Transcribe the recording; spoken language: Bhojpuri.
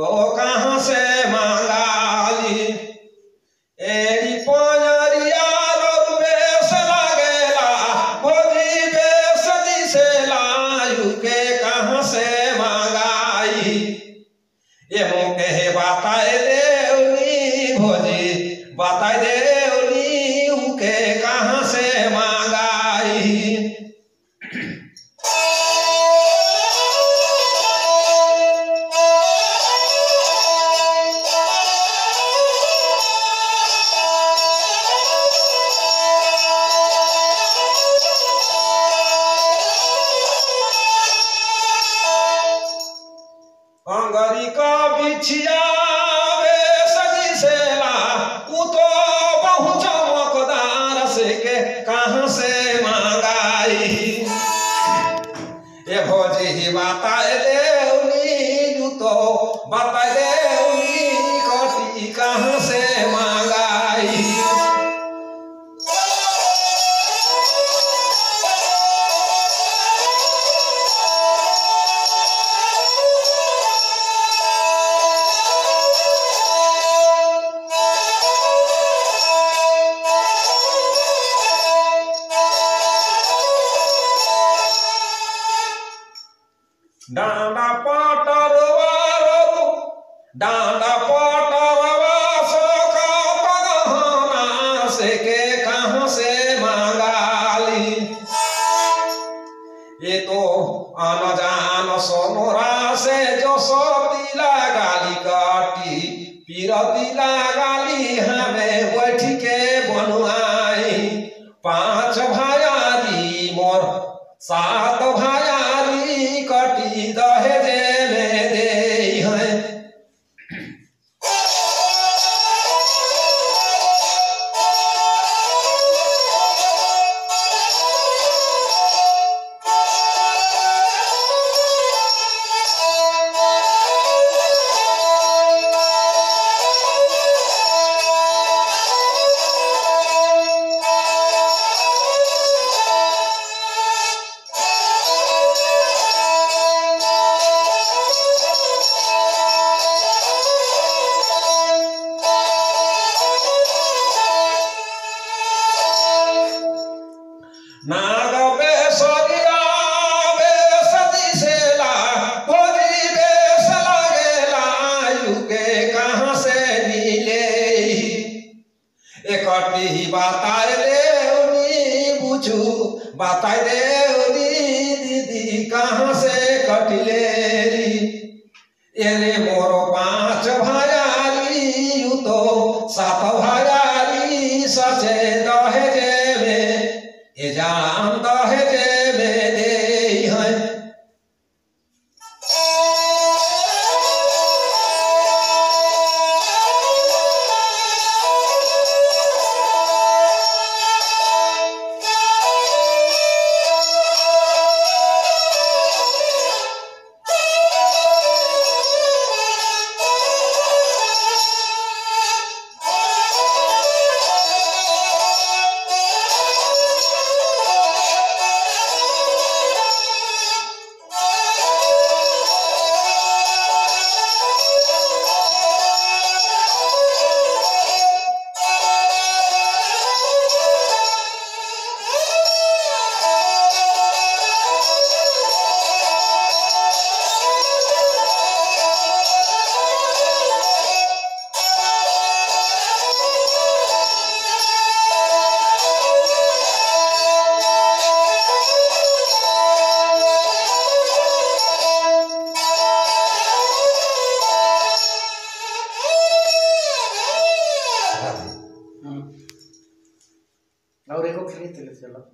तो कहाँ से मांगाली एरी पंजरिया रोड बेस लागेला भोजी बेस दिसे लायु के कहाँ से मांगाई ये मुके बताए देवनी भोजी बताए देवनी उके कहाँ से मांगाई अंगरी का बिछिया सजी सेला उ तो बहु चमकदार से के कहाँ से मांगाई ये भोजी बताए देवनी यू तो बताए देवनी कटी कहाँ से मांगाई डांडा पटरवा सका से के कहाँ से मांगाली ये तो आन जान सोनोरा से जो सोतीला गाली काटी पीरतीला गाली हमें बैठ के बनुआई 5 भायारी मोर 7 भायारी कटी दहेजे में दे हैं नाग बेसरिया बेस दिसेला भोजी बेस लागेला यू के कहाँ से मिले एकटी बताए देवनी बुझू बताए देवनी दीदी कहाँ से कटिलेरी एरे मोरो 5 भायारी यू तो 7 भायारी सचे दहेजे में ये जान दहेजे में दे हैं और एको खरीद ले चलो।